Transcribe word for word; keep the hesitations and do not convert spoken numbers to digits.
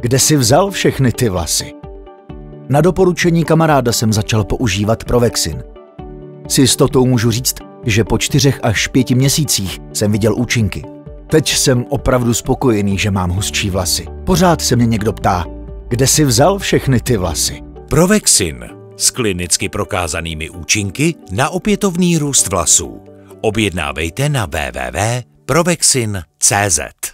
Kde jsi vzal všechny ty vlasy? Na doporučení kamaráda jsem začal používat Provexin. S jistotou můžu říct, že po čtyřech až pěti měsících jsem viděl účinky. Teď jsem opravdu spokojený, že mám hustší vlasy. Pořád se mě někdo ptá, kde jsi vzal všechny ty vlasy? Provexin s klinicky prokázanými účinky na opětovný růst vlasů. Objednávejte na w w w tečka provexin tečka cz.